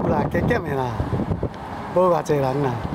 啦，加减的啦，无偌济人啦。